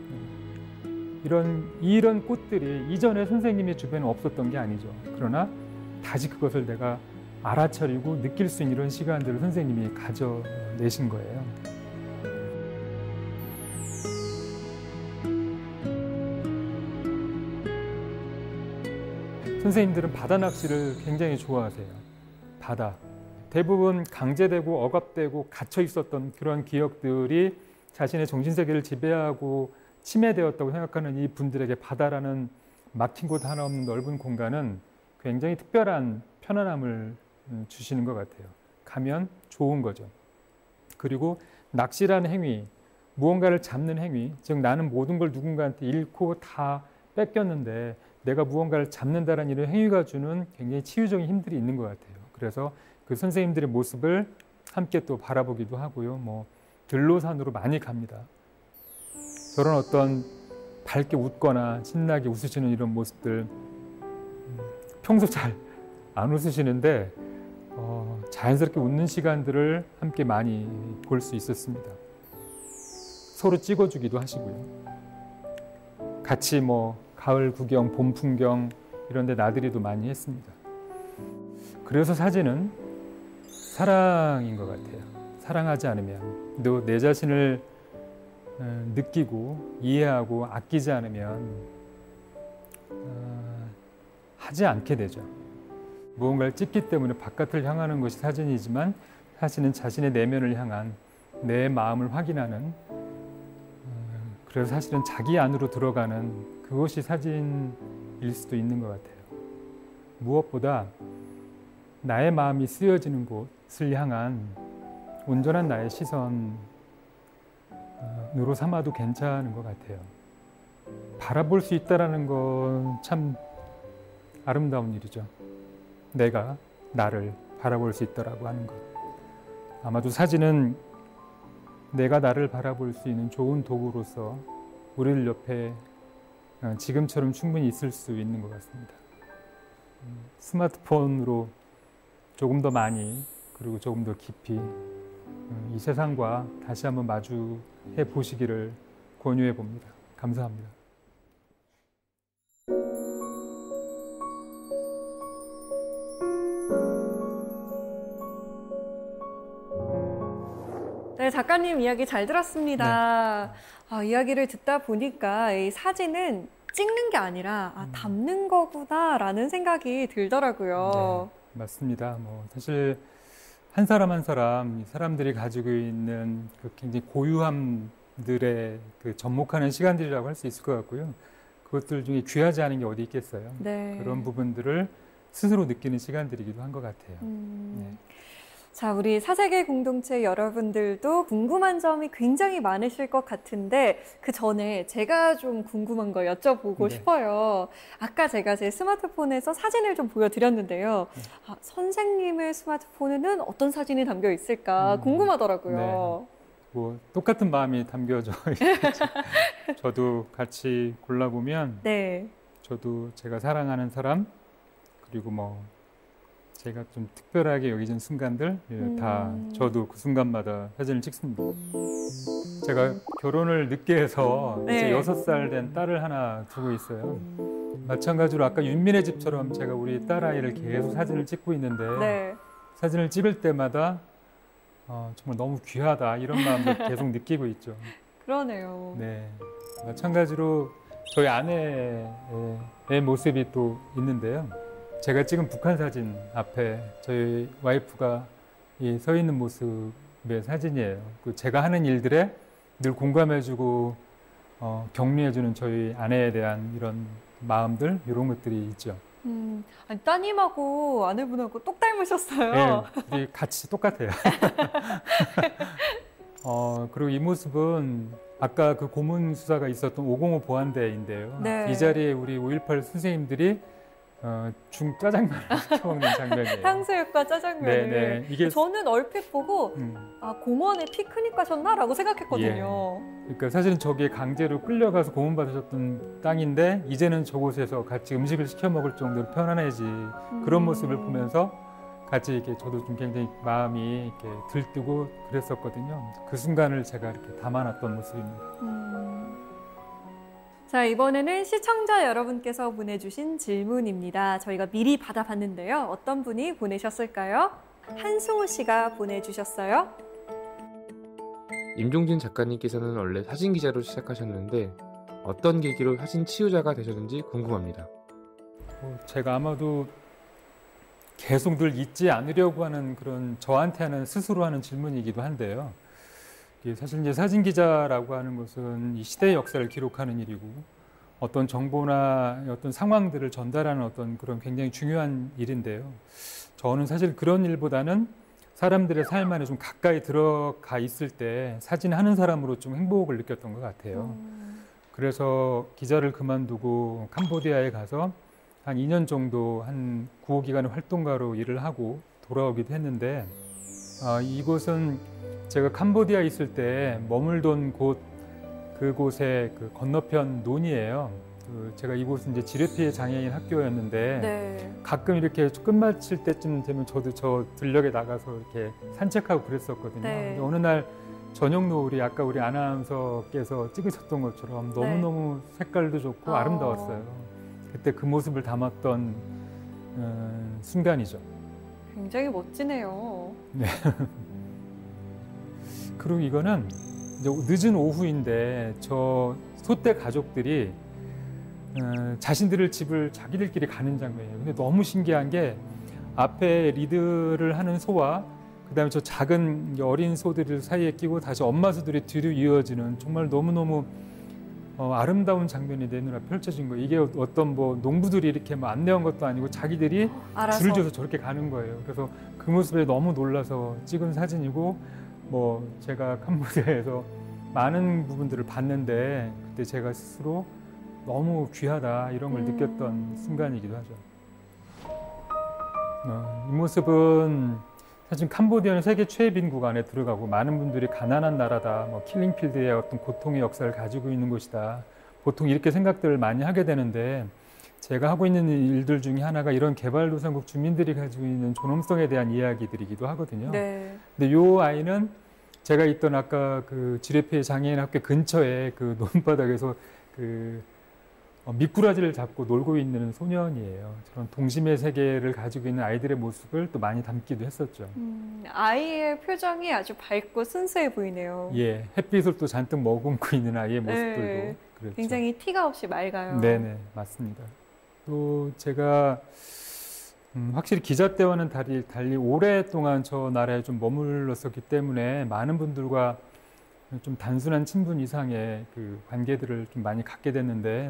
이런, 이런 꽃들이 이전에 선생님의 주변에 없었던 게 아니죠. 그러나 다시 그것을 내가 알아차리고 느낄 수 있는 이런 시간들을 선생님이 가져내신 거예요. 선생님들은 바다 낚시를 굉장히 좋아하세요. 바다. 대부분 강제되고 억압되고 갇혀 있었던 그런 기억들이 자신의 정신세계를 지배하고 침해되었다고 생각하는 이 분들에게 바다라는 막힌 곳 하나 없는 넓은 공간은 굉장히 특별한 편안함을 주시는 것 같아요. 가면 좋은 거죠. 그리고 낚시라는 행위, 무언가를 잡는 행위, 즉 나는 모든 걸 누군가한테 잃고 다 뺏겼는데 내가 무언가를 잡는다는 이런 행위가 주는 굉장히 치유적인 힘들이 있는 것 같아요. 그래서 그 선생님들의 모습을 함께 또 바라보기도 하고요. 뭐 들로산으로 많이 갑니다. 저런 어떤 밝게 웃거나 신나게 웃으시는 이런 모습들, 평소 잘 안 웃으시는데 어, 자연스럽게 웃는 시간들을 함께 많이 볼 수 있었습니다. 서로 찍어주기도 하시고요. 같이 뭐 가을 구경, 봄 풍경 이런 데 나들이도 많이 했습니다. 그래서 사진은 사랑인 것 같아요. 사랑하지 않으면, 또 내 자신을 느끼고 이해하고 아끼지 않으면 어, 하지 않게 되죠. 무언가를 찍기 때문에 바깥을 향하는 것이 사진이지만 사진은 자신의 내면을 향한 내 마음을 확인하는, 그래서 사실은 자기 안으로 들어가는 그것이 사진일 수도 있는 것 같아요. 무엇보다 나의 마음이 쓰여지는 곳을 향한 온전한 나의 시선으로 삼아도 괜찮은 것 같아요. 바라볼 수 있다는 건 참 아름다운 일이죠. 내가 나를 바라볼 수 있다라고 하는 것. 아마도 사진은 내가 나를 바라볼 수 있는 좋은 도구로서 우리들 옆에 지금처럼 충분히 있을 수 있는 것 같습니다. 스마트폰으로 조금 더 많이 그리고 조금 더 깊이 이 세상과 다시 한번 마주해 보시기를 권유해 봅니다. 감사합니다. 네, 작가님 이야기 잘 들었습니다. 네. 아, 이야기를 듣다 보니까 이 사진은 찍는 게 아니라 아, 담는 거구나라는 생각이 들더라고요. 네, 맞습니다. 뭐 사실 한 사람 한 사람 사람들이 가지고 있는 그 굉장히 고유함들에 그 접목하는 시간들이라고 할 수 있을 것 같고요. 그것들 중에 귀하지 않은 게 어디 있겠어요. 네. 그런 부분들을 스스로 느끼는 시간들이기도 한 것 같아요. 음. 네. 자, 우리 사세계 공동체 여러분들도 궁금한 점이 굉장히 많으실 것 같은데 그 전에 제가 좀 궁금한 거 여쭤보고 네. 싶어요. 아까 제가 제 스마트폰에서 사진을 좀 보여드렸는데요. 네. 아, 선생님의 스마트폰에는 어떤 사진이 담겨 있을까 음, 궁금하더라고요. 네. 뭐 똑같은 마음이 담겨져 있겠죠. 저도 같이 골라보면 네. 저도 제가 사랑하는 사람 그리고 뭐 제가 좀 특별하게 여기진 순간들 음. 다 저도 그 순간마다 사진을 찍습니다. 제가 결혼을 늦게 해서 네. 이제 여섯 살 된 딸을 하나 두고 있어요. 마찬가지로 아까 윤민의 집처럼 제가 우리 딸아이를 계속 사진을 찍고 있는데 네. 사진을 찍을 때마다 어, 정말 너무 귀하다 이런 마음을 계속 느끼고 있죠. 그러네요. 네, 마찬가지로 저희 아내의 모습이 또 있는데요. 제가 찍은 북한 사진 앞에 저희 와이프가 이 서 있는 모습의 사진이에요. 그 제가 하는 일들에 늘 공감해주고 어, 격려해주는 저희 아내에 대한 이런 마음들 이런 것들이 있죠. 음, 아니, 따님하고 아내분하고 똑 닮으셨어요. 네, 우리 같이 똑같아요. 어, 그리고 이 모습은 아까 그 고문 수사가 있었던 오공오 보안대인데요. 네. 이 자리에 우리 오일팔 선생님들이 어, 중 짜장면을 시켜 먹는 장면이에요. 탕수육과 짜장면을. 네네. 이게 저는 얼핏 보고 음. 아, 공원에 피크닉 가셨나라고 생각했거든요. 예. 그러니까 사실은 저기에 강제로 끌려가서 고문받으셨던 땅인데 이제는 저곳에서 같이 음식을 시켜 먹을 정도로 편안해지 음. 그런 모습을 보면서 같이 이렇게 저도 좀 굉장히 마음이 이렇게 들뜨고 그랬었거든요. 그 순간을 제가 이렇게 담아놨던 모습입니다. 음. 자, 이번에는 시청자 여러분께서 보내주신 질문입니다. 저희가 미리 받아봤는데요. 어떤 분이 보내셨을까요? 한승우 씨가 보내주셨어요. 임종진 작가님께서는 원래 사진기자로 시작하셨는데 어떤 계기로 사진 치유자가 되셨는지 궁금합니다. 어, 제가 아마도 계속 늘 잊지 않으려고 하는 그런 저한테 하는 스스로 하는 질문이기도 한데요. 사실 이제 사진 기자라고 하는 것은 이 시대의 역사를 기록하는 일이고 어떤 정보나 어떤 상황들을 전달하는 어떤 그런 굉장히 중요한 일인데요. 저는 사실 그런 일보다는 사람들의 삶 안에 좀 가까이 들어가 있을 때 사진하는 사람으로 좀 행복을 느꼈던 것 같아요. 음. 그래서 기자를 그만두고 캄보디아에 가서 한 이 년 정도 한 구호 기관의 활동가로 일을 하고 돌아오기도 했는데 어, 이곳은 제가 캄보디아에 있을 때 머물던 곳 그곳의 그 건너편 논이에요. 그 제가 이곳은 이제 지뢰피해 장애인 학교였는데 네. 가끔 이렇게 끝마칠 때쯤 되면 저도 저 들녘에 나가서 이렇게 산책하고 그랬었거든요. 네. 근데 어느 날 저녁 노을이 아까 우리 아나운서께서 찍으셨던 것처럼 너무너무 네. 색깔도 좋고 어. 아름다웠어요. 그때 그 모습을 담았던 음, 순간이죠. 굉장히 멋지네요. 네. 그리고 이거는 이제 늦은 오후인데 저 소떼 가족들이 어, 자신들의 집을 자기들끼리 가는 장면이에요. 근데 너무 신기한 게 앞에 리드를 하는 소와 그다음에 저 작은 어린 소들 사이에 끼고 다시 엄마 소들이 뒤로 이어지는 정말 너무너무 어, 아름다운 장면이 내 눈앞에 펼쳐진 거예요. 이게 어떤 뭐 농부들이 이렇게 뭐 안내한 것도 아니고 자기들이 알아서. 줄을 줘서 저렇게 가는 거예요. 그래서 그 모습에 너무 놀라서 찍은 사진이고 뭐 제가 캄보디아에서 많은 부분들을 봤는데 그때 제가 스스로 너무 귀하다 이런 걸 음. 느꼈던 순간이기도 하죠. 어, 이 모습은 사실 캄보디아는 세계 최애 빈국 안에 들어가고 많은 분들이 가난한 나라다, 뭐 킬링필드의 어떤 고통의 역사를 가지고 있는 곳이다. 보통 이렇게 생각들을 많이 하게 되는데 제가 하고 있는 일들 중에 하나가 이런 개발도상국 주민들이 가지고 있는 존엄성에 대한 이야기들이기도 하거든요. 네. 근데 이 아이는 제가 있던 아까 그 지뢰피해 장애인 학교 근처에 그 논바닥에서 그 어, 미꾸라지를 잡고 놀고 있는 소년이에요. 저런 동심의 세계를 가지고 있는 아이들의 모습을 또 많이 담기도 했었죠. 음, 아이의 표정이 아주 밝고 순수해 보이네요. 예, 햇빛을 또 잔뜩 머금고 있는 아이의 모습들도 네, 그렇죠. 굉장히 티가 없이 맑아요. 네네, 맞습니다. 또 제가 음, 확실히 기자 때와는 달리, 달리 오랫동안 저 나라에 좀 머물렀었기 때문에 많은 분들과 좀 단순한 친분 이상의 그 관계들을 좀 많이 갖게 됐는데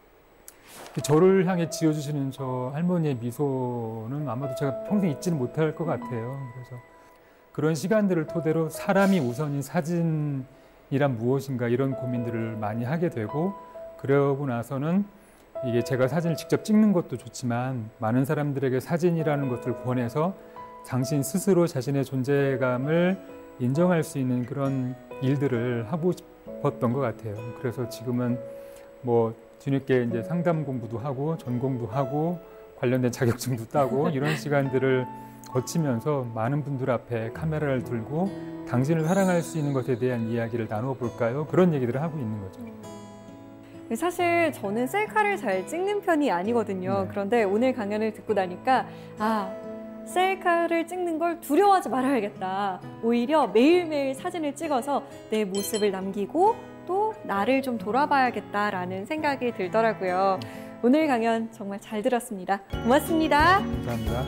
저를 향해 지어주시는 저 할머니의 미소는 아마도 제가 평생 잊지는 못할 것 같아요. 그래서 그런 시간들을 토대로 사람이 우선인 사진이란 무엇인가 이런 고민들을 많이 하게 되고 그러고 나서는 이게 제가 사진을 직접 찍는 것도 좋지만 많은 사람들에게 사진이라는 것을 권해서 당신 스스로 자신의 존재감을 인정할 수 있는 그런 일들을 하고 싶었던 것 같아요. 그래서 지금은 뭐 뒤늦게 이제 상담 공부도 하고 전공도 하고 관련된 자격증도 따고 이런 시간들을 거치면서 많은 분들 앞에 카메라를 들고 당신을 사랑할 수 있는 것에 대한 이야기를 나눠볼까요? 그런 얘기들을 하고 있는 거죠. 사실 저는 셀카를 잘 찍는 편이 아니거든요. 네. 그런데 오늘 강연을 듣고 나니까 아, 셀카를 찍는 걸 두려워하지 말아야겠다. 오히려 매일매일 사진을 찍어서 내 모습을 남기고 또 나를 좀 돌아봐야겠다라는 생각이 들더라고요. 오늘 강연 정말 잘 들었습니다. 고맙습니다. 감사합니다.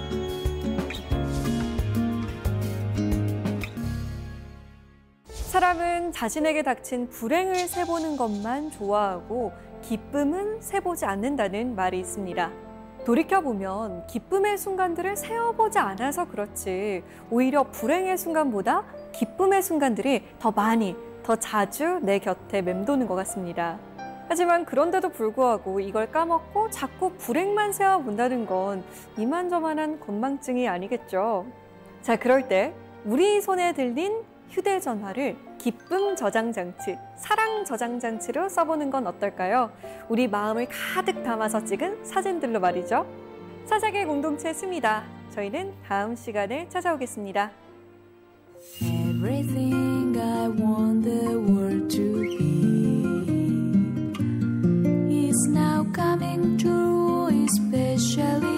사람은 자신에게 닥친 불행을 세보는 것만 좋아하고 기쁨은 세보지 않는다는 말이 있습니다. 돌이켜보면 기쁨의 순간들을 세어보지 않아서 그렇지 오히려 불행의 순간보다 기쁨의 순간들이 더 많이, 더 자주 내 곁에 맴도는 것 같습니다. 하지만 그런데도 불구하고 이걸 까먹고 자꾸 불행만 세어본다는 건 이만저만한 건망증이 아니겠죠. 자, 그럴 때 우리 손에 들린 휴대전화를 기쁨 저장장치, 사랑 저장장치로 써보는 건 어떨까요? 우리 마음을 가득 담아서 찍은 사진들로 말이죠. 사색의 공동체 스미다. 저희는 다음 시간에 찾아오겠습니다. Everything I want the world to be is now coming true, especially